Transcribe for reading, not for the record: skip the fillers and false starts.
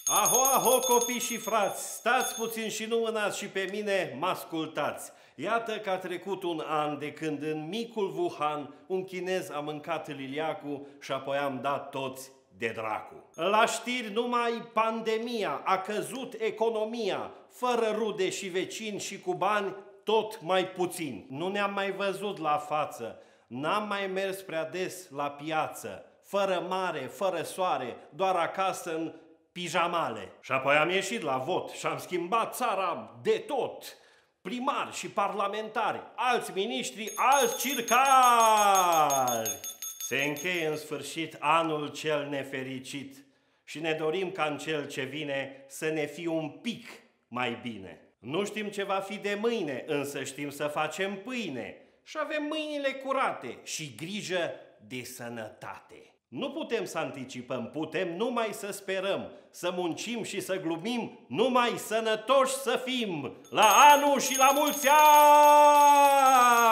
Aho, aho, copii și frați, stați puțin și nu mânați și pe mine, mă ascultați. Iată că a trecut un an de când în micul Wuhan un chinez a mâncat liliacul și apoi am dat toți de dracu. La știri numai pandemia, a căzut economia, fără rude și vecini și cu bani tot mai puțin. Nu ne-am mai văzut la față, n-am mai mers prea des la piață, fără mare, fără soare, doar acasă în pijamale. Și apoi am ieșit la vot și am schimbat țara de tot. Primari și parlamentari, alți miniștri, alți circari. Se încheie în sfârșit anul cel nefericit și ne dorim ca în cel ce vine să ne fie un pic mai bine. Nu știm ce va fi de mâine, însă știm să facem pâine și avem mâinile curate și grijă de sănătate. Nu putem să anticipăm, putem numai să sperăm, să muncim și să glumim, numai sănătoși să fim, la anul și la mulți ani!